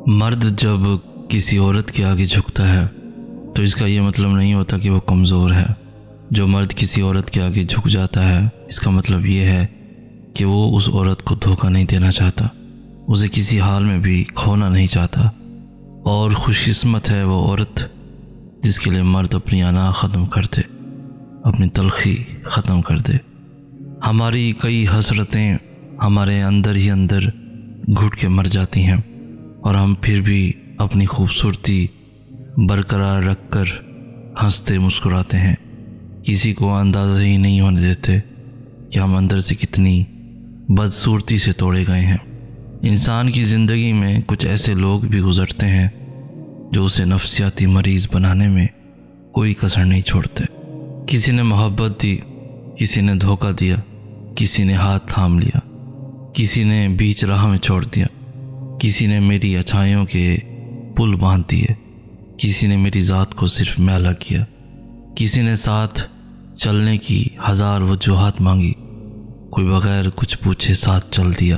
मर्द जब किसी औरत के आगे झुकता है तो इसका ये मतलब नहीं होता कि वो कमज़ोर है। जो मर्द किसी औरत के आगे झुक जाता है इसका मतलब ये है कि वो उस औरत को धोखा नहीं देना चाहता, उसे किसी हाल में भी खोना नहीं चाहता। और खुशकिस्मत है वो औरत जिसके लिए मर्द अपनी अना ख़त्म कर दे, अपनी तलखी ख़त्म कर दे। हमारी कई हसरतें हमारे अंदर ही अंदर घुट के मर जाती हैं और हम फिर भी अपनी खूबसूरती बरकरार रख कर हंसते मुस्कुराते हैं। किसी को अंदाज़ा ही नहीं होने देते कि हम अंदर से कितनी बदसूरती से तोड़े गए हैं। इंसान की ज़िंदगी में कुछ ऐसे लोग भी गुज़रते हैं जो उसे नफ्सियाती मरीज़ बनाने में कोई कसर नहीं छोड़ते। किसी ने मोहब्बत दी, किसी ने धोखा दिया, किसी ने हाथ थाम लिया, किसी ने बीच राह में छोड़ दिया, किसी ने मेरी अच्छाइयों के पुल बांध दिए, किसी ने मेरी ज़ात को सिर्फ मैला किया, किसी ने साथ चलने की हज़ार वजूहात मांगी, कोई बगैर कुछ पूछे साथ चल दिया।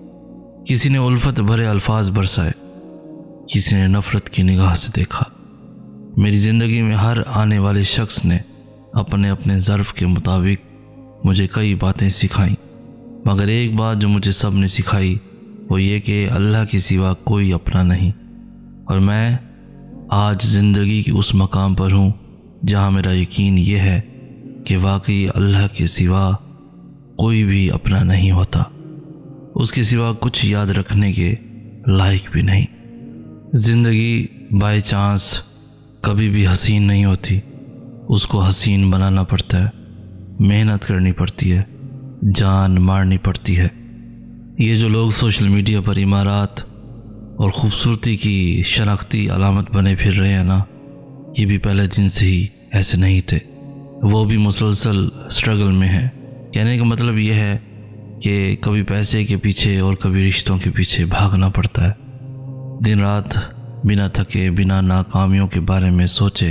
किसी ने उल्फत भरे अल्फाज बरसाए, किसी ने नफ़रत की निगाह से देखा। मेरी ज़िंदगी में हर आने वाले शख्स ने अपने अपने ज़र्फ़ के मुताबिक मुझे कई बातें सिखाईं, मगर एक बात जो मुझे सब ने सिखाई वो ये कि अल्लाह के सिवा कोई अपना नहीं। और मैं आज ज़िंदगी के उस मकाम पर हूँ जहाँ मेरा यकीन ये है कि वाकई अल्लाह के सिवा कोई भी अपना नहीं होता, उसके सिवा कुछ याद रखने के लायक भी नहीं। ज़िंदगी बाय चांस कभी भी हसीन नहीं होती, उसको हसीन बनाना पड़ता है, मेहनत करनी पड़ती है, जान मारनी पड़ती है। ये जो लोग सोशल मीडिया पर इमारत और ख़ूबसूरती की शनाख्ती अलामत बने फिर रहे हैं ना, ये भी पहले दिन से ही ऐसे नहीं थे। वो भी मुसलसल स्ट्रगल में है। कहने का मतलब ये है कि कभी पैसे के पीछे और कभी रिश्तों के पीछे भागना पड़ता है। दिन रात बिना थके, बिना नाकामियों के बारे में सोचे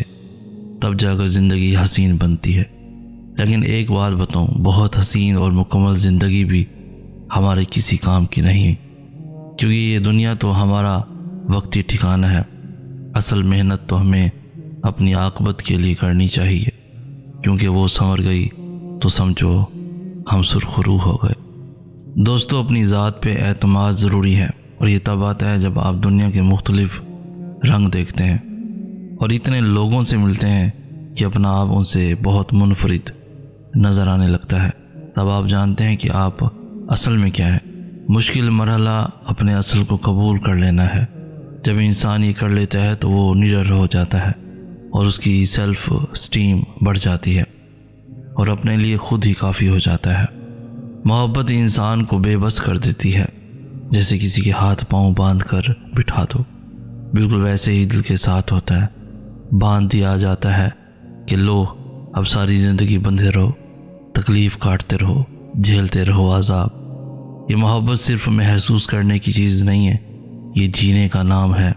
तब जाकर ज़िंदगी हसीन बनती है। लेकिन एक बात बताऊं, बहुत हसीन और मुकम्मल ज़िंदगी भी हमारे किसी काम की नहीं, क्योंकि ये दुनिया तो हमारा वक्ती ठिकाना है। असल मेहनत तो हमें अपनी आक़िबत के लिए करनी चाहिए, क्योंकि वो संवर गई तो समझो हम सुरखरू हो गए। दोस्तों, अपनी ज़ात पे एतमाद ज़रूरी है, और ये तब आता है जब आप दुनिया के मुख्तलिफ रंग देखते हैं और इतने लोगों से मिलते हैं कि अपना आप उनसे बहुत मुनफरिद नज़र आने लगता है। तब आप जानते हैं कि आप असल में क्या है। मुश्किल मरहला अपने असल को कबूल कर लेना है। जब इंसान ये कर लेता है तो वो निडर हो जाता है और उसकी सेल्फ स्टीम बढ़ जाती है और अपने लिए खुद ही काफ़ी हो जाता है। मोहब्बत इंसान को बेबस कर देती है, जैसे किसी के हाथ पांव बांध कर बिठा दो, बिल्कुल वैसे ही दिल के साथ होता है। बांध दिया जाता है कि लो अब सारी ज़िंदगी बंधे रहो, तकलीफ़ काटते रहो, झेलते रहो अज़ाब। ये मोहब्बत सिर्फ महसूस करने की चीज़ नहीं है, ये जीने का नाम है।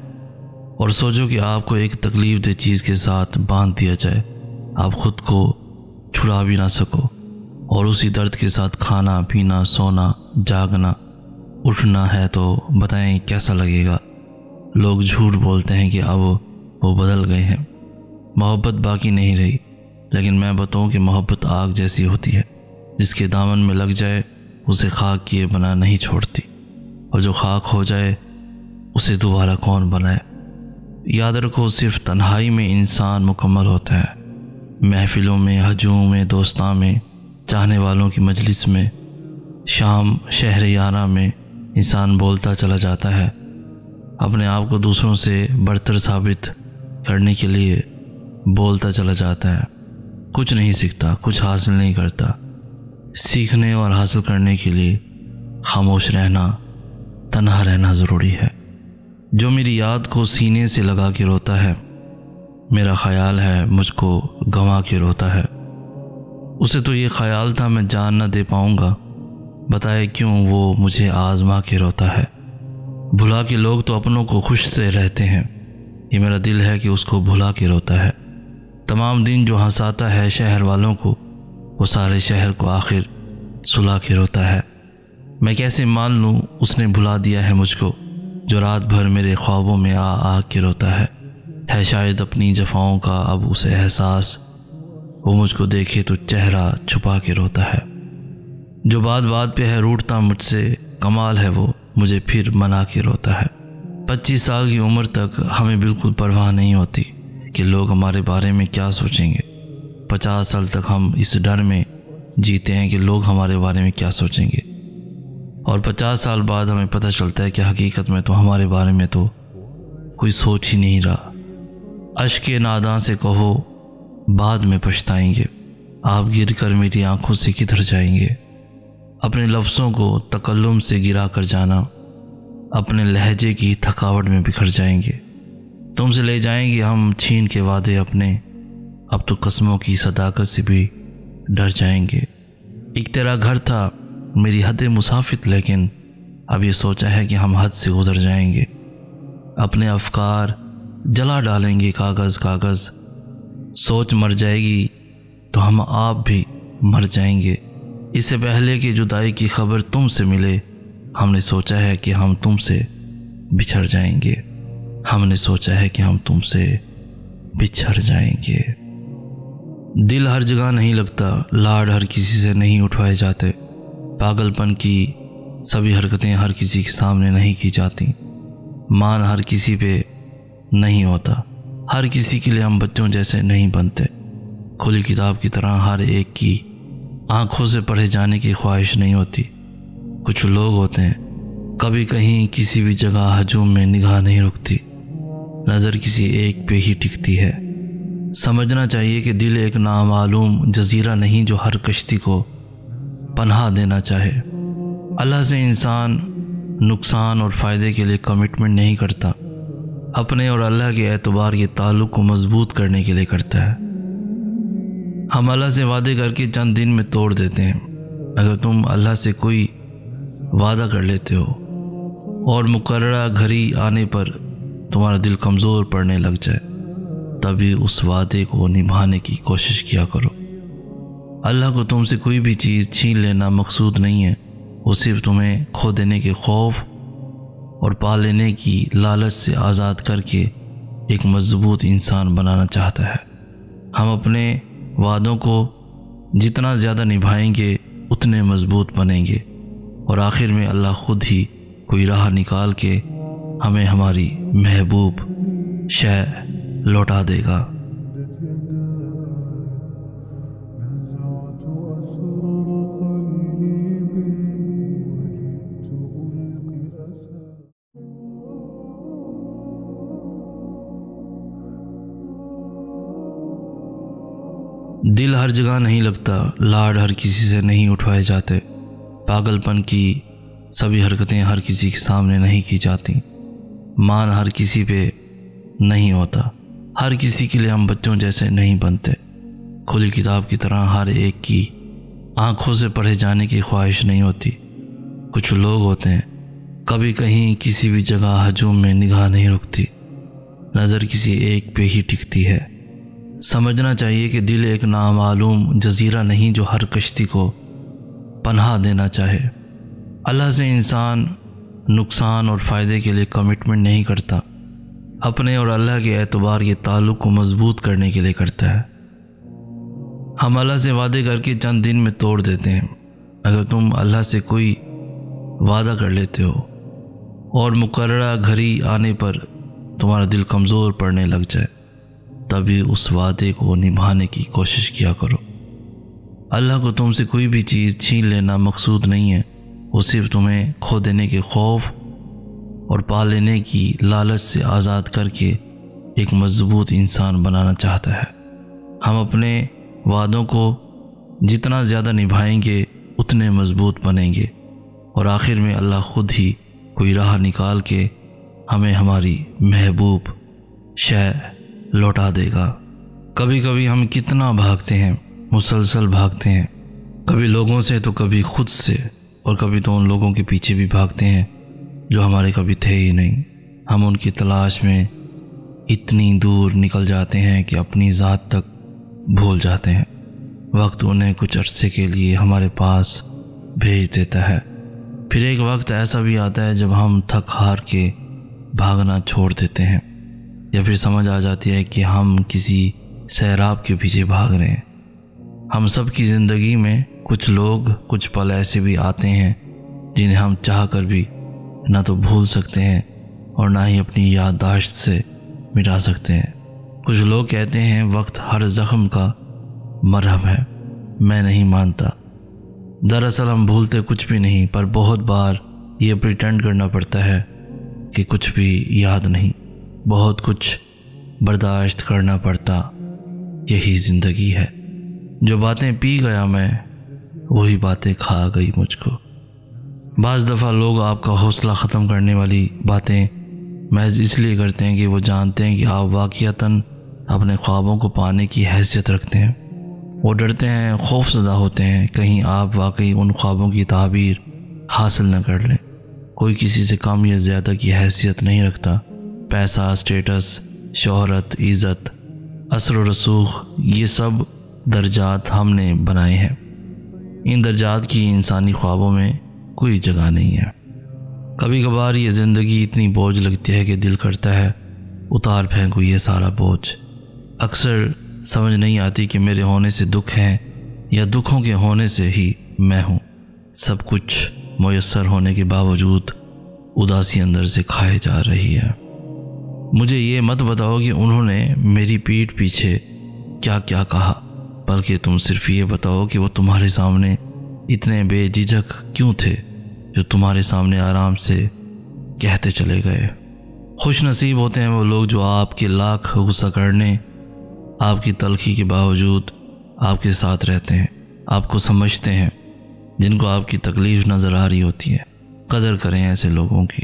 और सोचो कि आपको एक तकलीफ़ दे चीज़ के साथ बांध दिया जाए, आप ख़ुद को छुड़ा भी ना सको और उसी दर्द के साथ खाना पीना, सोना, जागना, उठना है, तो बताएं कैसा लगेगा। लोग झूठ बोलते हैं कि अब वो बदल गए हैं, मोहब्बत बाकी नहीं रही। लेकिन मैं बताऊं कि मोहब्बत आग जैसी होती है, जिसके दामन में लग जाए उसे खाक किए बना नहीं छोड़ती, और जो खाक हो जाए उसे दोबारा कौन बनाए। याद रखो, सिर्फ तन्हाई में इंसान मुकम्मल होता है। महफिलों में, हजूम में, दोस्तां में, चाहने वालों की मजलिस में, शाम शहर यारा में इंसान बोलता चला जाता है। अपने आप को दूसरों से बढ़तर साबित करने के लिए बोलता चला जाता है। कुछ नहीं सीखता, कुछ हासिल नहीं करता। सीखने और हासिल करने के लिए खामोश रहना, तन्हा रहना ज़रूरी है। जो मेरी याद को सीने से लगा के रोता है, मेरा ख्याल है मुझको गंवा के रोता है। उसे तो ये ख्याल था मैं जान न दे पाऊँगा, बताए क्यों वो मुझे आज़मा के रोता है। भुला के लोग तो अपनों को खुश से रहते हैं, ये मेरा दिल है कि उसको भुला के रोता है। तमाम दिन जो हंसाता है शहर वालों को, वो सारे शहर को आखिर सुला के रोता है। मैं कैसे मान लूँ उसने भुला दिया है मुझको, जो रात भर मेरे ख्वाबों में आ के रोता है शायद अपनी जफाओं का अब उसे एहसास, वो मुझको देखे तो चेहरा छुपा के रोता है। जो बात बात पे है रूठता मुझसे, कमाल है वो मुझे फिर मना के रोता है। 25 साल की उम्र तक हमें बिल्कुल परवाह नहीं होती कि लोग हमारे बारे में क्या सोचेंगे। 50 साल तक हम इस डर में जीते हैं कि लोग हमारे बारे में क्या सोचेंगे, और 50 साल बाद हमें पता चलता है कि हकीकत में तो हमारे बारे में तो कोई सोच ही नहीं रहा। अश्क नादां से कहो बाद में पछताएंगे, आप गिर कर मेरी आंखों से किधर जाएंगे। अपने लफ्ज़ों को तकल्लुम से गिरा कर जाना, अपने लहजे की थकावट में बिखर जाएंगे। तुमसे ले जाएंगे हम छीन के वादे अपने, अब तो कस्मों की सदाकत से भी डर जाएंगे। एक तेरा घर था मेरी हद मुसाफिर, लेकिन अब ये सोचा है कि हम हद से गुजर जाएंगे। अपने अफकार जला डालेंगे कागज़ कागज़, सोच मर जाएगी तो हम आप भी मर जाएंगे। इससे पहले कि जुदाई की खबर तुमसे मिले, हमने सोचा है कि हम तुमसे बिछड़ जाएंगे। हमने सोचा है कि हम तुमसे बिछड़ जाएंगे। दिल हर जगह नहीं लगता, लाड हर किसी से नहीं उठवाए जाते। पागलपन की सभी हरकतें हर किसी के सामने नहीं की जाती। मान हर किसी पे नहीं होता, हर किसी के लिए हम बच्चों जैसे नहीं बनते। खुली किताब की तरह हर एक की आंखों से पढ़े जाने की ख्वाहिश नहीं होती। कुछ लोग होते हैं कभी कहीं किसी भी जगह हजूम में निगाह नहीं रुकती, नज़र किसी एक पे ही टिकती है। समझना चाहिए कि दिल एक नामालूम जजीरा नहीं जो हर कश्ती को पनाह देना चाहे। अल्लाह से इंसान नुकसान और फ़ायदे के लिए कमिटमेंट नहीं करता, अपने और अल्लाह के एतबार के ताल्लुक़ को मजबूत करने के लिए करता है। हम अल्लाह से वादे करके चंद दिन में तोड़ देते हैं। अगर तुम अल्लाह से कोई वादा कर लेते हो और मुकर्ररा घड़ी आने पर तुम्हारा दिल कमज़ोर पड़ने लग जाए, तभी उस वादे को निभाने की कोशिश किया करो। अल्लाह को तुमसे कोई भी चीज़ छीन लेना मकसूद नहीं है, वो सिर्फ तुम्हें खो देने के खौफ और पा लेने की लालच से आज़ाद करके एक मजबूत इंसान बनाना चाहता है। हम अपने वादों को जितना ज़्यादा निभाएंगे उतने मजबूत बनेंगे, और आखिर में अल्लाह खुद ही कोई राह निकाल के हमें हमारी महबूब शय लौटा देगा। दिल हर जगह नहीं लगता, लाड हर किसी से नहीं उठवाए जाते। पागलपन की सभी हरकतें हर किसी के सामने नहीं की जाती। मान हर किसी पे नहीं होता, हर किसी के लिए हम बच्चों जैसे नहीं बनते। खुली किताब की तरह हर एक की आंखों से पढ़े जाने की ख्वाहिश नहीं होती। कुछ लोग होते हैं कभी कहीं किसी भी जगह हजूम में निगाह नहीं रुकती, नज़र किसी एक पे ही टिकती है। समझना चाहिए कि दिल एक नामालूम जजीरा नहीं जो हर कश्ती को पनाह देना चाहे। अल्लाह से इंसान नुकसान और फ़ायदे के लिए कमिटमेंट नहीं करता, अपने और अल्लाह के एतबार के ताल्लुक़ को मजबूत करने के लिए करता है। हम अल्लाह से वादे करके चंद दिन में तोड़ देते हैं। अगर तुम अल्लाह से कोई वादा कर लेते हो और मुकर्ररा घड़ी आने पर तुम्हारा दिल कमज़ोर पड़ने लग जाए, तभी उस वादे को निभाने की कोशिश किया करो। अल्लाह को तुमसे कोई भी चीज़ छीन लेना मकसूद नहीं है, वो सिर्फ तुम्हें खो देने के खौफ और पा लेने की लालच से आज़ाद करके एक मजबूत इंसान बनाना चाहता है। हम अपने वादों को जितना ज़्यादा निभाएंगे उतने मजबूत बनेंगे, और आखिर में अल्लाह खुद ही कोई राह निकाल के हमें हमारी महबूब शय लौटा देगा। कभी कभी हम कितना भागते हैं, मुसलसल भागते हैं, कभी लोगों से तो कभी खुद से, और कभी तो उन लोगों के पीछे भी भागते हैं जो हमारे कभी थे ही नहीं। हम उनकी तलाश में इतनी दूर निकल जाते हैं कि अपनी ज़ात तक भूल जाते हैं। वक्त उन्हें कुछ अरसे के लिए हमारे पास भेज देता है। फिर एक वक्त ऐसा भी आता है जब हम थक हार के भागना छोड़ देते हैं, या फिर समझ आ जाती है कि हम किसी सैराब के पीछे भाग रहे हैं। हम सब की ज़िंदगी में कुछ लोग, कुछ पल ऐसे भी आते हैं जिन्हें हम चाह कर भी ना तो भूल सकते हैं और ना ही अपनी याददाश्त से मिटा सकते हैं। कुछ लोग कहते हैं वक्त हर ज़ख्म का मरहम है। मैं नहीं मानता। दरअसल हम भूलते कुछ भी नहीं, पर बहुत बार ये प्रिटेंड करना पड़ता है कि कुछ भी याद नहीं। बहुत कुछ बर्दाश्त करना पड़ता, यही ज़िंदगी है। जो बातें पी गया मैं, वही बातें खा गई मुझको। बाज़ दफ़ा लोग आपका हौसला ख़त्म करने वाली बातें महज इसलिए करते हैं कि वो जानते हैं कि आप वाक़ियतन अपने ख्वाबों को पाने की हैसियत रखते हैं। वो डरते हैं, खौफज़दा होते हैं कहीं आप वाकई उन ख्वाबों की ताबीर हासिल न कर लें। कोई किसी से कम या ज़्यादा की हैसियत नहीं रखता। पैसा, स्टेटस, शोहरत, इज़्ज़त, असर व रसूख, ये सब दर्जात हमने बनाए हैं। इन दर्जात की इंसानी ख्वाबों में कोई जगह नहीं है। कभी कभार ये ज़िंदगी इतनी बोझ लगती है कि दिल करता है उतार फेंकूं ये सारा बोझ। अक्सर समझ नहीं आती कि मेरे होने से दुख हैं या दुखों के होने से ही मैं हूँ। सब कुछ मुयस्सर होने के बावजूद उदासी अंदर से खाए जा रही है। मुझे ये मत बताओ कि उन्होंने मेरी पीठ पीछे क्या क्या कहा, बल्कि तुम सिर्फ ये बताओ कि वो तुम्हारे सामने इतने बेझिझक क्यों थे जो तुम्हारे सामने आराम से कहते चले गए। खुश नसीब होते हैं वो लोग जो आपके लाख गुस्सा करने, आपकी तलखी के बावजूद आपके साथ रहते हैं, आपको समझते हैं, जिनको आपकी तकलीफ़ नज़र आ रही होती है। कदर करें ऐसे लोगों की।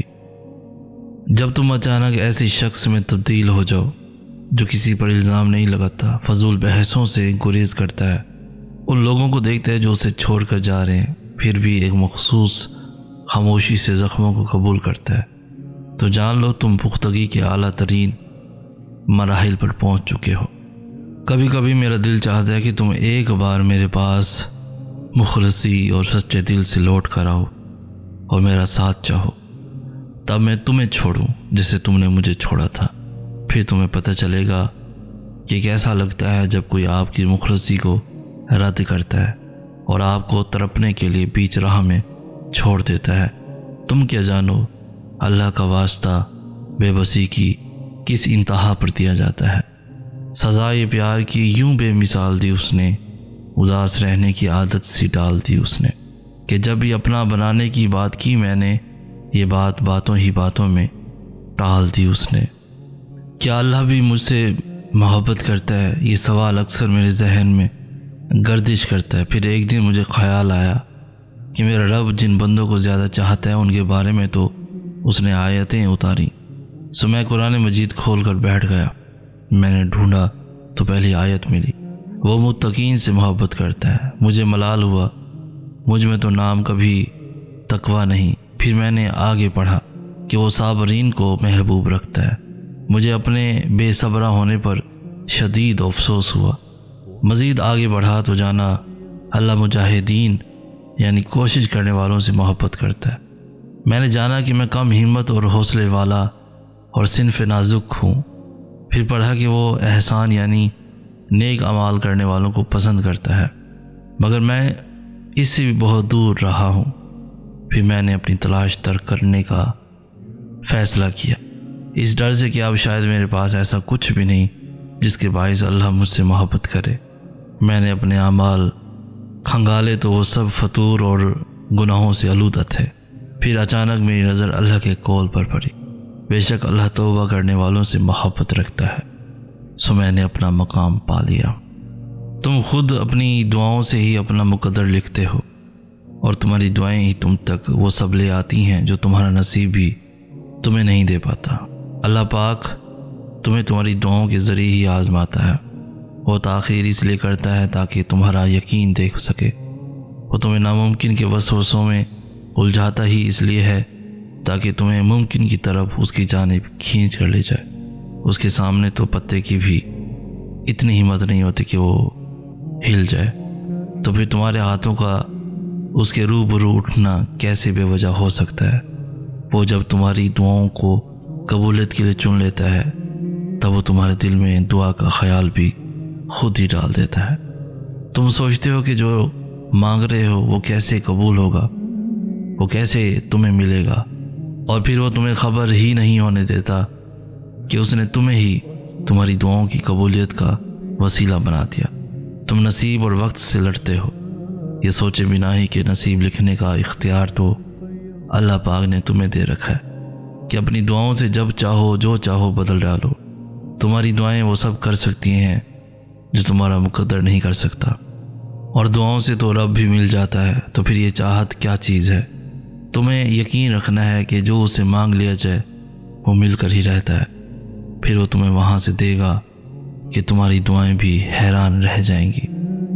जब तुम अचानक ऐसे शख्स में तब्दील हो जाओ जो किसी पर इल्ज़ाम नहीं लगाता, फजूल बहसों से गुरेज करता है, उन लोगों को देखते हैं जो उसे छोड़ कर जा रहे हैं, फिर भी एक मखसूस खामोशी से ज़ख्मों को कबूल करता है, तो जान लो तुम पुख्तगी के आला तरीन मराहिल पर पहुँच चुके हो। कभी कभी मेरा दिल चाहता है कि तुम एक बार मेरे पास मुखलसी और सच्चे दिल से लौट कर आओ और मेरा साथ चाहो, तब मैं तुम्हें छोड़ूं जिसे तुमने मुझे छोड़ा था। फिर तुम्हें पता चलेगा कि कैसा लगता है जब कोई आपकी मुखलसी को रद्द करता है और आपको तड़पने के लिए बीच राह में छोड़ देता है। तुम क्या जानो अल्लाह का वास्ता बेबसी की किस इंतहा पर दिया जाता है। सज़ाए प्यार की यूं बेमिसाल दी उसने, उदास रहने की आदत सी डाल दी उसने, कि जब भी अपना बनाने की बात की मैंने, ये बात बातों ही बातों में टाल दी उसने। क्या अल्लाह भी मुझसे मोहब्बत करता है? ये सवाल अक्सर मेरे जहन में गर्दिश करता है। फिर एक दिन मुझे ख्याल आया कि मेरा रब जिन बंदों को ज़्यादा चाहता है उनके बारे में तो उसने आयतें उतारी। सो मैं कुरान मजीद खोल कर बैठ गया। मैंने ढूंढा तो पहली आयत मिली, वो मुत्तकीन से मोहब्बत करता है। मुझे मलाल हुआ, मुझ में तो नाम कभी तकवा नहीं। फिर मैंने आगे पढ़ा कि वो साबरीन को महबूब रखता है। मुझे अपने बेसब्रा होने पर शदीद अफसोस हुआ। मज़ीद आगे बढ़ा तो जाना अल्लाह मुजाहिदीन यानी कोशिश करने वालों से मोहब्बत करता है। मैंने जाना कि मैं कम हिम्मत और हौसले वाला और सिनफ़ नाजुक हूँ। फिर पढ़ा कि वो एहसान यानी नेक अमाल करने वालों को पसंद करता है, मगर मैं इससे भी बहुत दूर रहा हूँ। फिर मैंने अपनी तलाश तर्क करने का फ़ैसला किया, इस डर से कि अब शायद मेरे पास ऐसा कुछ भी नहीं जिसके बाइस अल्लाह मुझसे मोहब्बत करे। मैंने अपने अमाल खंगाले तो वो सब फतूर और गुनाहों से आलूदा थे। फिर अचानक मेरी नज़र अल्लाह के कौल पर पड़ी, बेशक अल्लाह तौबा करने वालों से मोहब्बत रखता है। सो मैंने अपना मकाम पा लिया। तुम खुद अपनी दुआओं से ही अपना मुकद्दर लिखते हो और तुम्हारी दुआएं ही तुम तक वो सब ले आती हैं जो तुम्हारा नसीब भी तुम्हें नहीं दे पाता। अल्लाह पाक तुम्हें तुम्हारी दुआओं के ज़रिए ही आज़माता है। वो ताख़ीर इसलिए करता है ताकि तुम्हारा यकीन देख सके। वो तुम्हें नामुमकिन के वसवसों में उलझाता ही इसलिए है ताकि तुम्हें मुमकिन की तरफ उसकी जानिब खींच कर ले जाए। उसके सामने तो पत्ते की भी इतनी हिम्मत नहीं होती कि वो हिल जाए, तो फिर तुम्हारे हाथों का उसके रूबरू उठना कैसे बेवजह हो सकता है? वो जब तुम्हारी दुआओं को कबूलियत के लिए चुन लेता है, तब वो तुम्हारे दिल में दुआ का ख्याल भी खुद ही डाल देता है। तुम सोचते हो कि जो मांग रहे हो वो कैसे कबूल होगा, वो कैसे तुम्हें मिलेगा, और फिर वो तुम्हें खबर ही नहीं होने देता कि उसने तुम्हें ही तुम्हारी दुआओं की कबूलियत का वसीला बना दिया। तुम नसीब और वक्त से लड़ते हो, ये सोचे बिना ही कि नसीब लिखने का इख्तियार तो अल्लाह पाक ने तुम्हें दे रखा है कि अपनी दुआओं से जब चाहो जो चाहो बदल डालो। तुम्हारी दुआएं वो सब कर सकती हैं जो तुम्हारा मुकद्दर नहीं कर सकता, और दुआओं से तो रब भी मिल जाता है, तो फिर ये चाहत क्या चीज़ है। तुम्हें यकीन रखना है कि जो उसे मांग लिया जाए वो मिलकर ही रहता है, फिर वो तुम्हें वहाँ से देगा कि तुम्हारी दुआएं भी हैरान रह जाएंगी।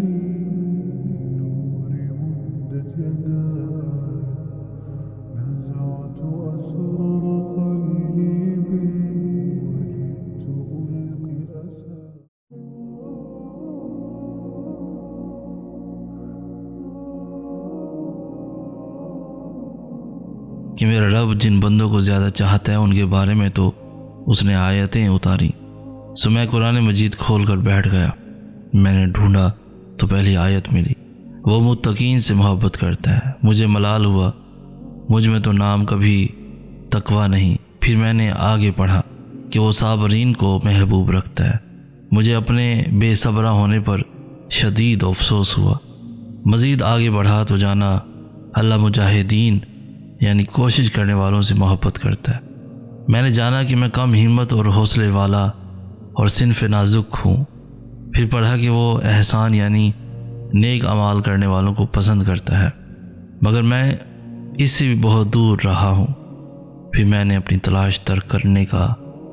कि मेरा रब जिन बंदों को ज़्यादा चाहता है उनके बारे में तो उसने आयतें उतारी। सो मैं कुरान मजीद खोल कर बैठ गया। मैंने ढूंढा तो पहली आयत मिली, वो मुत्तकीन से मोहब्बत करता है। मुझे मलाल हुआ, मुझ में तो नाम कभी तकवा नहीं। फिर मैंने आगे पढ़ा कि वो साबरीन को महबूब रखता है। मुझे अपने बेसब्रा होने पर शदीद अफसोस हुआ। मज़ीद आगे बढ़ा तो जाना अल्लाह मुजाहिदीन यानी कोशिश करने वालों से मोहब्बत करता है। मैंने जाना कि मैं कम हिम्मत और हौसले वाला और सिन्फ़ नाजुक हूँ। फिर पढ़ा कि वो एहसान यानी नेक अमाल करने वालों को पसंद करता है, मगर मैं इससे भी बहुत दूर रहा हूँ। फिर मैंने अपनी तलाश तर्क करने का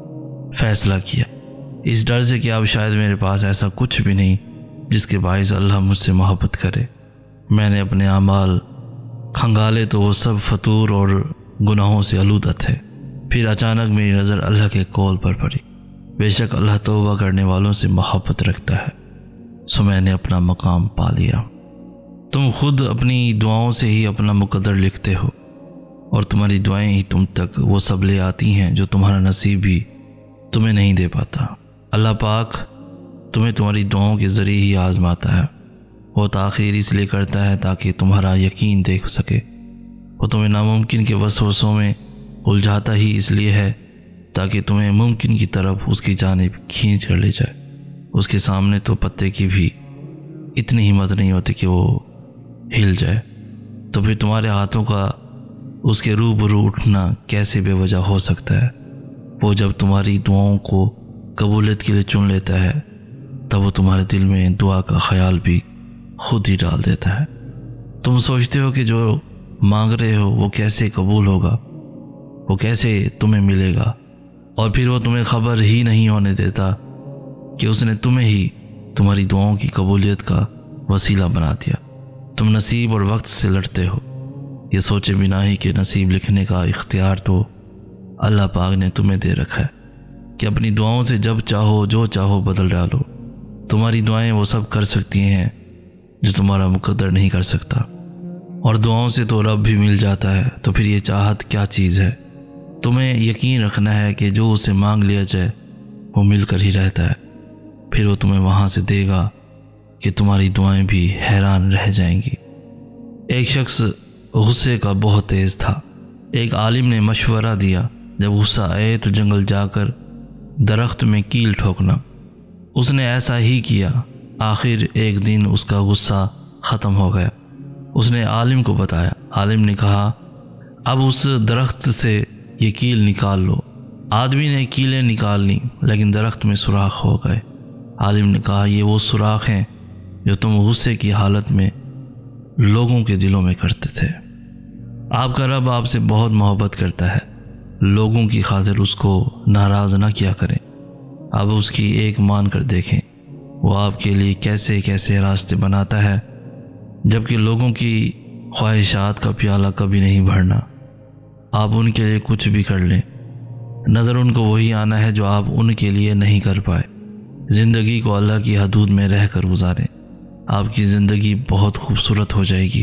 फ़ैसला किया, इस डर से कि अब शायद मेरे पास ऐसा कुछ भी नहीं जिसके बाइस अल्लाह मुझसे मोहब्बत करे। मैंने अपने अमाल खंगाले तो वो सब फतूर और गुनाहों से आलूदा थे। फिर अचानक मेरी नज़र अल्लाह के कौल पर पड़ी, बेशक अल्लाह तौबा करने वालों से मोहब्बत रखता है। सो मैंने अपना मकाम पा लिया। तुम खुद अपनी दुआओं से ही अपना मुकद्दर लिखते हो, और तुम्हारी दुआएं ही तुम तक वो सब ले आती हैं जो तुम्हारा नसीब भी तुम्हें नहीं दे पाता। अल्लाह पाक तुम्हें तुम्हारी दुआओं के ज़रिए ही आज़माता है। वो ताख़ीर इसलिए करता है ताकि तुम्हारा यकीन देख सके। वो तुम्हें नामुमकिन के वसवसों में उलझाता ही इसलिए है ताकि तुम्हें मुमकिन की तरफ उसकी जानिब खींच कर ले जाए। उसके सामने तो पत्ते की भी इतनी हिम्मत नहीं होती कि वो हिल जाए, तो फिर तुम्हारे हाथों का उसके रूबरू उठना कैसे बेवजह हो सकता है। वो जब तुम्हारी दुआओं को कबूलियत के लिए चुन लेता है, तब वो तुम्हारे दिल में दुआ का ख्याल भी खुद ही डाल देता है। तुम सोचते हो कि जो मांग रहे हो वो कैसे कबूल होगा, वो कैसे तुम्हें मिलेगा, और फिर वो तुम्हें खबर ही नहीं होने देता कि उसने तुम्हें ही तुम्हारी दुआओं की कबूलियत का वसीला बना दिया। तुम नसीब और वक्त से लड़ते हो, ये सोचे बिना ही कि नसीब लिखने का इख्तियार तो अल्लाह पाक ने तुम्हें दे रखा है कि अपनी दुआओं से जब चाहो जो चाहो बदल डालो। तुम्हारी दुआएं वो सब कर सकती हैं जो तुम्हारा मुकद्दर नहीं कर सकता, और दुआओं से तो रब भी मिल जाता है, तो फिर ये चाहत क्या चीज़ है। तुम्हें यकीन रखना है कि जो उसे मांग लिया जाए वो मिलकर ही रहता है, फिर वो तुम्हें वहाँ से देगा कि तुम्हारी दुआएं भी हैरान रह जाएंगी। एक शख्स गुस्से का बहुत तेज़ था। एक आलिम ने मशवरा दिया, जब गुस्सा आए तो जंगल जाकर दरख्त में कील ठोकना। उसने ऐसा ही किया। आखिर एक दिन उसका गुस्सा ख़त्म हो गया। उसने आलिम को बताया। आलिम ने कहा, अब उस दरख्त से ये कील निकाल लो। आदमी ने कीलें निकाल ली, लेकिन दरख्त में सुराख हो गए। आलिम ने कहा, ये वो सुराख हैं जो तुम गुस्से की हालत में लोगों के दिलों में करते थे। आपका रब आपसे बहुत मोहब्बत करता है। लोगों की खातिर उसको नाराज़ ना किया करें। अब उसकी एक मान कर देखें, वो आपके लिए कैसे कैसे रास्ते बनाता है, जबकि लोगों की ख्वाहिशात का प्याला कभी नहीं भरना। आप उनके लिए कुछ भी कर लें, नज़र उनको वही आना है जो आप उनके लिए नहीं कर पाए। ज़िंदगी को अल्लाह की हदूद में रह कर गुजारें, आपकी ज़िंदगी बहुत खूबसूरत हो जाएगी।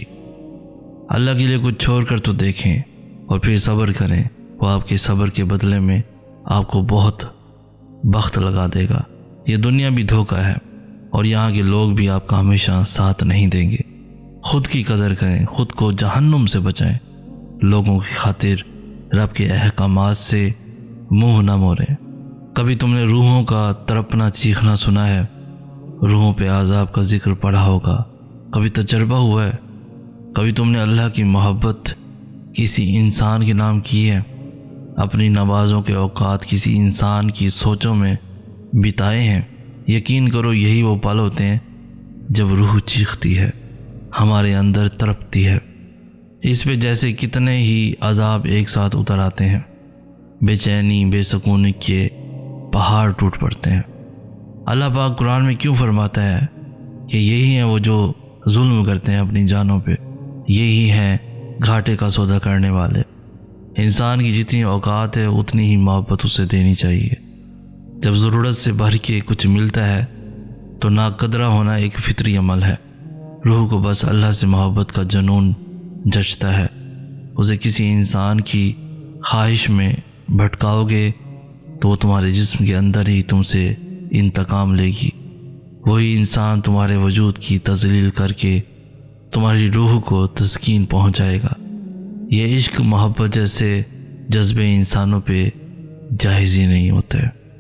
अल्लाह के लिए कुछ छोड़ कर तो देखें और फिर सब्र करें, वो आपके सब्र के बदले में आपको बहुत बख्त लगा देगा। ये दुनिया भी धोखा है और यहाँ के लोग भी आपका हमेशा साथ नहीं देंगे। खुद की कदर करें, खुद को जहन्नुम से बचाएं। लोगों की खातिर रब के अहकामात से मुंह न मोड़ें। कभी तुमने रूहों का तड़पना चीखना सुना है? रूहों पे आज़ाब का जिक्र पढ़ा होगा। कभी तजर्बा हुआ है? कभी तुमने अल्लाह की मोहब्बत किसी इंसान के नाम की है? अपनी नमाज़ों के औकात किसी इंसान की सोचों में बिताए हैं? यकीन करो यही वो पल होते हैं जब रूह चीखती है, हमारे अंदर तड़पती है। इस पे जैसे कितने ही अजाब एक साथ उतर आते हैं। बेचैनी बेसकूनी के पहाड़ टूट पड़ते हैं। अल्लाह पाक कुरान में क्यों फरमाता है कि यही हैं वो जो जुल्म करते हैं अपनी जानों पे, यही हैं घाटे का सौदा करने वाले। इंसान की जितनी औकात है उतनी ही मोहब्बत उसे देनी चाहिए। जब ज़रूरत से भर के कुछ मिलता है तो नाकदरा होना एक फितरी अमल है। रूह को बस अल्लाह से मोहब्बत का जुनून जचता है। उसे किसी इंसान की ख्वाहिश में भटकाओगे तो वो तुम्हारे जिस्म के अंदर ही तुमसे इंतकाम लेगी। वही इंसान तुम्हारे वजूद की तज़लील करके तुम्हारी रूह को तस्कीन पहुंचाएगा। ये इश्क मोहब्बत जैसे जज्बे इंसानों पे जायज़ ही नहीं होते।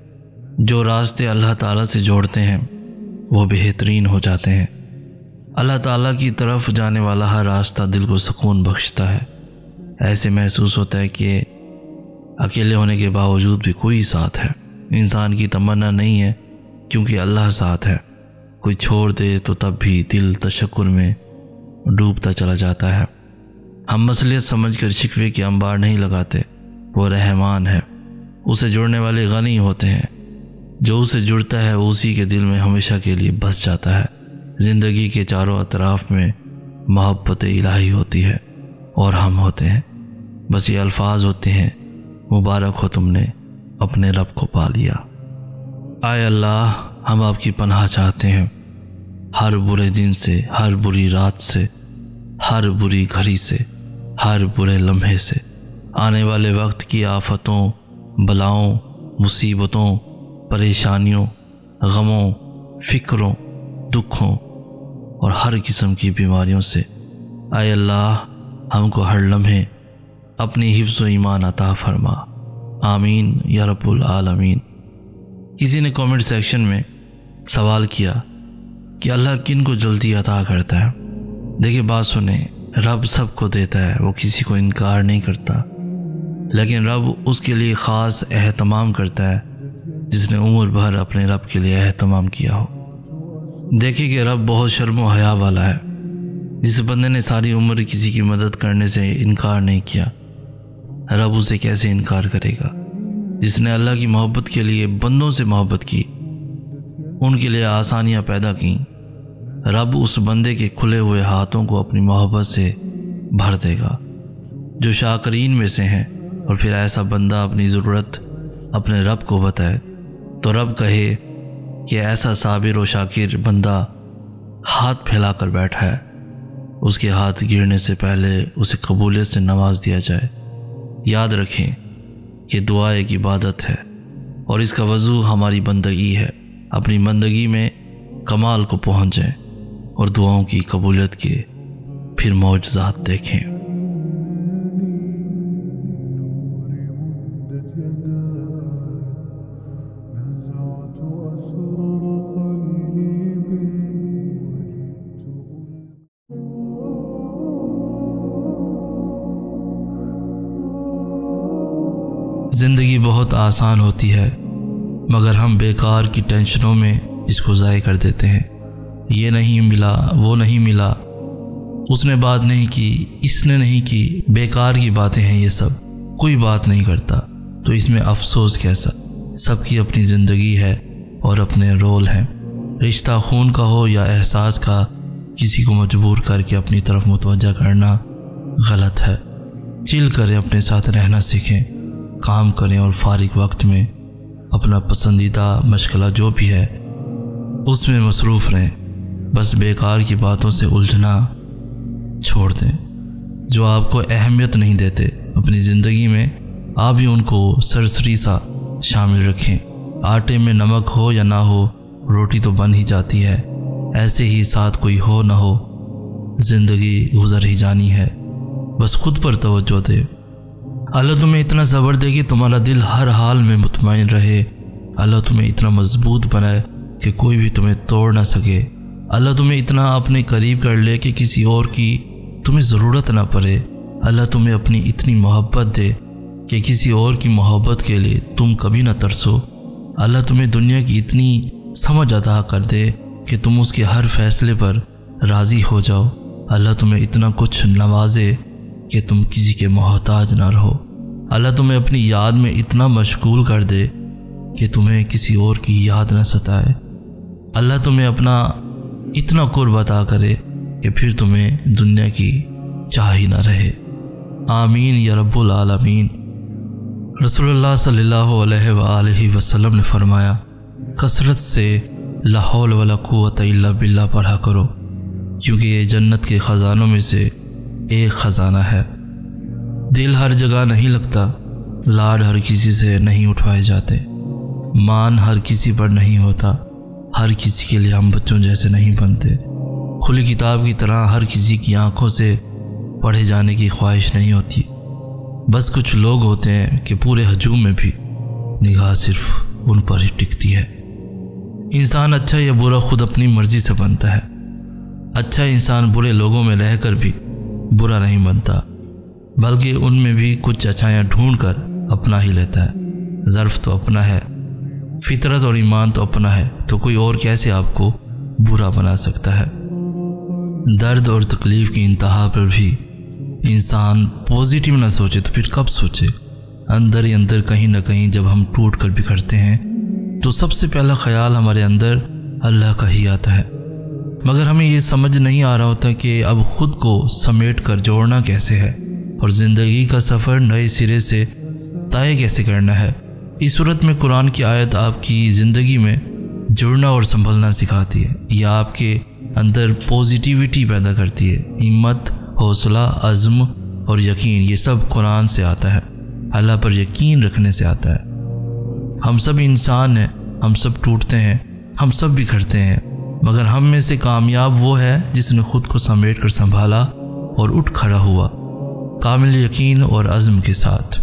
जो रास्ते अल्लाह ताला से जोड़ते हैं वो बेहतरीन हो जाते हैं। अल्लाह ताला की तरफ जाने वाला हर रास्ता दिल को सुकून बख्शता है। ऐसे महसूस होता है कि अकेले होने के बावजूद भी कोई साथ है। इंसान की तमन्ना नहीं है क्योंकि अल्लाह साथ है। कोई छोड़ दे तो तब भी दिल तशक्कुर में डूबता चला जाता है। हम मसलियत समझकर शिकवे के अंबार नहीं लगाते। वो रहमान है, उसे जुड़ने वाले गनी होते हैं। जो उसे जुड़ता है उसी के दिल में हमेशा के लिए बस जाता है। ज़िंदगी के चारों अतराफ में मोहब्बत इलाही होती है और हम होते हैं। बस ये अल्फाज होते हैं, मुबारक हो तुमने अपने रब को पा लिया। आए अल्लाह, हम आपकी पनाह चाहते हैं हर बुरे दिन से, हर बुरी रात से, हर बुरी घड़ी से, हर बुरे लम्हे से, आने वाले वक्त की आफतों, बलाओं, मुसीबतों, परेशानियों, गमों, फ़िक्रों, दुखों और हर किस्म की बीमारियों से। आए अल्लाह, हमको हर लम्हे अपनी हिफ्ज़ व ईमान अता फरमा। आमीन या रब्बुल आलमीन। किसी ने कमेंट सेक्शन में सवाल किया कि अल्लाह किन को जल्दी अता करता है। देखिए बात सुने, रब सबको देता है, वो किसी को इनकार नहीं करता, लेकिन रब उसके लिए ख़ास एहतमाम करता है जिसने उम्र भर अपने रब के लिए एहतमाम किया हो। देखिए कि रब बहुत शर्म व हया वाला है। जिस बंदे ने सारी उम्र किसी की मदद करने से इनकार नहीं किया, रब उसे कैसे इनकार करेगा। जिसने अल्लाह की मोहब्बत के लिए बंदों से मोहब्बत की, उनके लिए आसानियाँ पैदा की, रब उस बंदे के खुले हुए हाथों को अपनी मोहब्बत से भर देगा जो शाकरीन में से हैं। और फिर ऐसा बंदा अपनी ज़रूरत अपने रब को बताए तो रब कहे कि ऐसा साबिर व शाकिर बंदा हाथ फैलाकर बैठा है, उसके हाथ गिरने से पहले उसे कबूलियत से नवाज दिया जाए। याद रखें कि दुआ एक इबादत है और इसका वजू हमारी बंदगी है। अपनी बंदगी में कमाल को पहुँच जाएं और दुआओं की कबूलियत के फिर मौजज़ात देखें। ज़िंदगी बहुत आसान होती है मगर हम बेकार की टेंशनों में इसको ज़ाय कर देते हैं। ये नहीं मिला, वो नहीं मिला, उसने बात नहीं की, इसने नहीं की, बेकार की बातें हैं ये सब, कोई बात नहीं करता तो इसमें अफसोस कैसा। सबकी अपनी ज़िंदगी है और अपने रोल हैं। रिश्ता खून का हो या एहसास का, किसी को मजबूर करके अपनी तरफ मुतवज्जा करना गलत है। चिल करें, अपने साथ रहना सीखें, काम करें और फारिग वक्त में अपना पसंदीदा मशगला जो भी है उसमें मसरूफ़ रहें। बस बेकार की बातों से उलझना छोड़ दें। जो आपको अहमियत नहीं देते अपनी ज़िंदगी में, आप भी उनको सरसरी सा शामिल रखें। आटे में नमक हो या ना हो, रोटी तो बन ही जाती है। ऐसे ही साथ कोई हो ना हो, ज़िंदगी गुजर ही जानी है। बस खुद पर तवज्जो दे। अल्लाह तुम्हें इतना सब्र दे कि तुम्हारा दिल हर हाल में मुतमईन रहे। अल्लाह तुम्हें इतना मजबूत बनाए कि कोई भी तुम्हें तोड़ ना सके। अल्लाह तुम्हें इतना अपने करीब कर ले कि किसी और की तुम्हें ज़रूरत ना पड़े। अल्लाह तुम्हें अपनी इतनी मोहब्बत दे कि किसी और की मोहब्बत के लिए तुम कभी ना तरसो। अल्लाह तुम्हें दुनिया की इतनी समझ अता कर दे कि तुम उसके हर फैसले पर राज़ी हो जाओ। अल्लाह तुम्हें इतना कुछ नवाजे कि तुम किसी के मोहताज ना रहो। अल्लाह तुम्हें अपनी याद में इतना मशगूल कर दे कि तुम्हें किसी और की याद न सताए। अल्लाह तुम्हें अपना इतना कुर्ब अता करे कि फिर तुम्हें दुनिया की चाह ही ना रहे। आमीन या रब्बुल आलमीन। रसूलुल्लाह सल्लल्लाहु अलैहि वसल्लम ने फरमाया, कसरत से ला हौल वला कुव्वता इल्ला बिल्लाह पढ़ा करो, क्योंकि ये जन्नत के ख़जानों में से एक ख़जाना है। दिल हर जगह नहीं लगता, लाड हर किसी से नहीं उठवाए जाते, मान हर किसी पर नहीं होता, हर किसी के लिए हम बच्चों जैसे नहीं बनते, खुली किताब की तरह हर किसी की आंखों से पढ़े जाने की ख्वाहिश नहीं होती। बस कुछ लोग होते हैं कि पूरे हजूम में भी निगाह सिर्फ उन पर ही टिकती है। इंसान अच्छा या बुरा खुद अपनी मर्जी से बनता है। अच्छा इंसान बुरे लोगों में रहकर भी बुरा नहीं बनता, बल्कि उनमें भी कुछ अच्छाइयाँ ढूंढ कर अपना ही लेता है। ज़र्फ तो अपना है, फितरत और ईमान तो अपना है, तो कोई और कैसे आपको बुरा बना सकता है। दर्द और तकलीफ़ की इंतहा पर भी इंसान पॉजिटिव ना सोचे तो फिर कब सोचे। अंदर ही अंदर कहीं ना कहीं जब हम टूट कर बिखरते हैं तो सबसे पहला ख्याल हमारे अंदर अल्लाह का ही आता है, मगर हमें ये समझ नहीं आ रहा होता कि अब खुद को समेट कर जोड़ना कैसे है और ज़िंदगी का सफ़र नए सिरे से तय कैसे करना है। इस सूरत में कुरान की आयत आपकी ज़िंदगी में जुड़ना और संभलना सिखाती है। यह आपके अंदर पॉजिटिविटी पैदा करती है। हिम्मत, हौसला, अज़्म और यकीन, ये सब कुरान से आता है, अल्लाह पर यकीन रखने से आता है। हम सब इंसान हैं, हम सब टूटते हैं, हम सब बिखरते हैं, मगर हम में से कामयाब वो है जिसने खुद को समेट कर संभाला और उठ खड़ा हुआ, कामिल यकीन और अज़्म के साथ।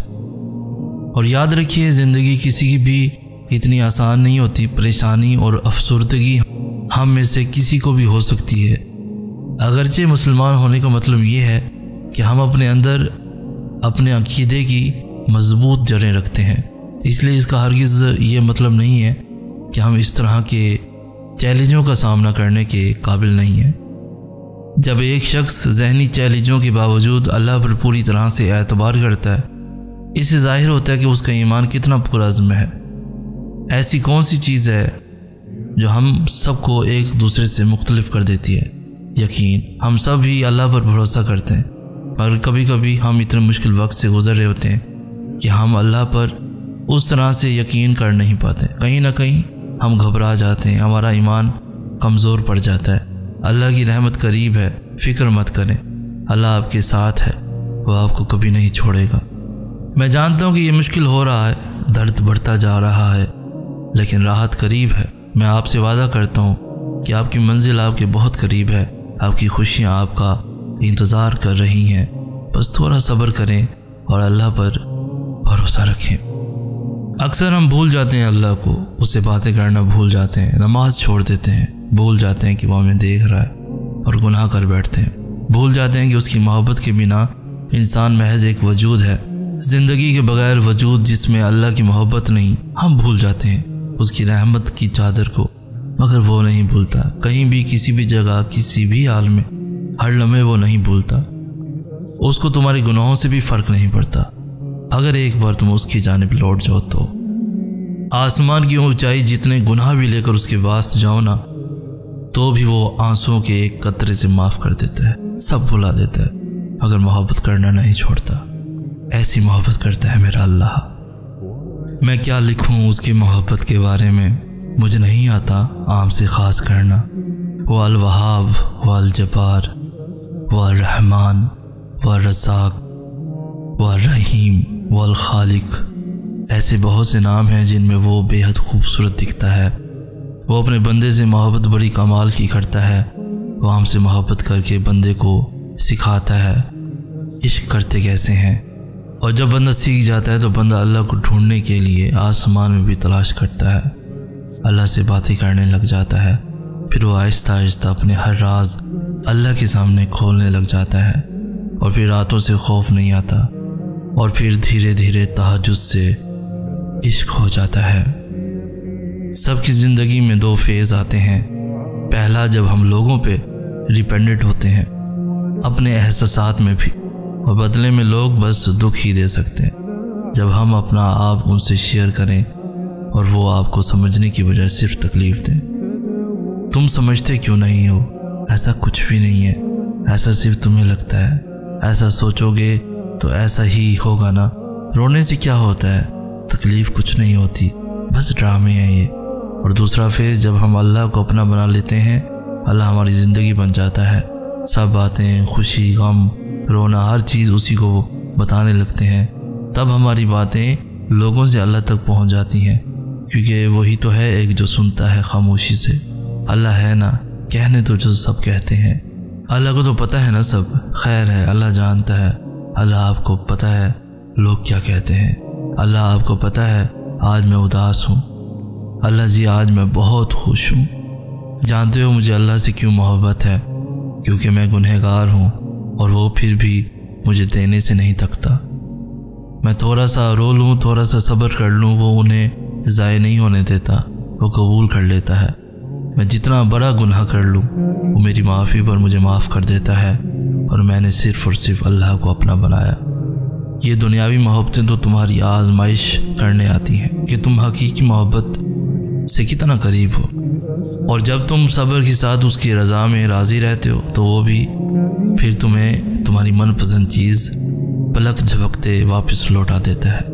और याद रखिए, ज़िंदगी किसी की भी इतनी आसान नहीं होती। परेशानी और अफसुर्दगी हम में से किसी को भी हो सकती है। अगरचे मुसलमान होने का मतलब ये है कि हम अपने अंदर अपने अकीदे की मजबूत जड़ें रखते हैं, इसलिए इसका हरगिज़ ये मतलब नहीं है कि हम इस तरह के चैलेंजों का सामना करने के काबिल नहीं हैं। जब एक शख्स ज़हनी चैलेंजों के बावजूद अल्लाह पर पूरी तरह से एतबार करता है, इससे ज़ाहिर होता है कि उसका ईमान कितना पुरअज़्म है। ऐसी कौन सी चीज़ है जो हम सबको एक दूसरे से मुख्तलिफ कर देती है? यकीन। हम सब ही अल्लाह पर भरोसा करते हैं, मगर कभी कभी हम इतने मुश्किल वक्त से गुजर रहे होते हैं कि हम अल्लाह पर उस तरह से यकीन कर नहीं पाते। कहीं ना कहीं हम घबरा जाते हैं, हमारा ईमान कमज़ोर पड़ जाता है। अल्लाह की रहमत करीब है, फ़िक्र मत करें, अल्लाह आपके साथ है, वो आपको कभी नहीं छोड़ेगा। मैं जानता हूँ कि ये मुश्किल हो रहा है, दर्द बढ़ता जा रहा है, लेकिन राहत करीब है। मैं आपसे वादा करता हूँ कि आपकी मंजिल आपके बहुत करीब है, आपकी खुशियाँ आपका इंतज़ार कर रही हैं। बस थोड़ा सब्र करें और अल्लाह पर भरोसा रखें। अक्सर हम भूल जाते हैं अल्लाह को, उससे बातें करना भूल जाते हैं, नमाज छोड़ देते हैं, भूल जाते हैं कि वो हमें देख रहा है और गुनाह कर बैठते हैं। भूल जाते हैं कि उसकी मोहब्बत के बिना इंसान महज एक वजूद है, ज़िंदगी के बगैर वजूद जिसमें अल्लाह की मोहब्बत नहीं। हम भूल जाते हैं उसकी रहमत की चादर को, मगर वो नहीं भूलता। कहीं भी, किसी भी जगह, किसी भी हाल में, हर लम्हे वो नहीं भूलता। उसको तुम्हारे गुनाहों से भी फ़र्क नहीं पड़ता। अगर एक बार तुम उसकी जानिब लौट जाओ तो आसमान की ऊंचाई जितने गुनाह भी लेकर उसके पास जाओ ना, तो भी वो आंसुओं के एक कतरे से माफ़ कर देता है, सब भुला देता है, मगर मोहब्बत करना नहीं छोड़ता। ऐसी मोहब्बत करता है मेरा अल्लाह। मैं क्या लिखूं उसकी मोहब्बत के बारे में, मुझे नहीं आता आम से ख़ास करना। वो अल वहाब, वो अल जब्बार, वो अल रहमान, वो अल रज़ाक, वो अल रहीम, वो अल खालिक। ऐसे बहुत से नाम हैं जिनमें वो बेहद खूबसूरत दिखता है। वो अपने बंदे से मोहब्बत बड़ी कमाल की करता है। वो हमसे मोहब्बत करके बंदे को सिखाता है इश्क करते कैसे हैं। और जब बंदा सीख जाता है तो बंदा अल्लाह को ढूंढने के लिए आसमान में भी तलाश करता है, अल्लाह से बातें करने लग जाता है। फिर वो आहिस्ता आहिस्ता अपने हर राज अल्लाह के सामने खोलने लग जाता है। और फिर रातों से खौफ नहीं आता। और फिर धीरे धीरे तहज्जुद से इश्क हो जाता है। सबकी ज़िंदगी में 2 फेज़ आते हैं। पहला, जब हम लोगों पे डिपेंडेंट होते हैं, अपने एहसासात में भी, और बदले में लोग बस दुख ही दे सकते हैं। जब हम अपना आप उनसे शेयर करें और वो आपको समझने की बजाय सिर्फ तकलीफ दें। तुम समझते क्यों नहीं हो? ऐसा कुछ भी नहीं है, ऐसा सिर्फ तुम्हें लगता है। ऐसा सोचोगे तो ऐसा ही होगा ना। रोने से क्या होता है? तकलीफ कुछ नहीं होती, बस ड्रामे हैं ये। और दूसरा फेज़, जब हम अल्लाह को अपना बना लेते हैं, अल्लाह हमारी ज़िंदगी बन जाता है। सब बातें, खुशी, गम, रोना, हर चीज़ उसी को बताने लगते हैं। तब हमारी बातें लोगों से अल्लाह तक पहुंच जाती हैं, क्योंकि वही तो है एक जो सुनता है खामोशी से। अल्लाह है ना, कहने तो जो सब कहते हैं। अल्लाह को तो पता है ना सब, खैर है, अल्लाह जानता है। अल्लाह आपको पता है लोग क्या कहते हैं। अल्लाह आपको पता है आज मैं उदास हूँ। अल्लाह जी आज मैं बहुत खुश हूँ। जानते हो मुझे अल्लाह से क्यों मोहब्बत है? क्योंकि मैं गुनहगार हूँ और वो फिर भी मुझे देने से नहीं थकता। मैं थोड़ा सा रो लूँ, थोड़ा सा सब्र कर लूँ, वो उन्हें ज़ाय नहीं होने देता, वो कबूल कर लेता है। मैं जितना बड़ा गुनाह कर लूँ वो मेरी माफ़ी पर मुझे माफ़ कर देता है। और मैंने सिर्फ़ और सिर्फ अल्लाह को अपना बनाया। ये दुनियावी मोहब्बतें तो तुम्हारी आजमाइश करने आती हैं कि तुम हकीकी मोहब्बत से कितना करीब हो। और जब तुम सब्र के साथ उसकी रज़ा में राज़ी रहते हो तो वो भी फिर तुम्हें तुम्हारी मनपसंद चीज़ पलक झपकते वापस लौटा देता है।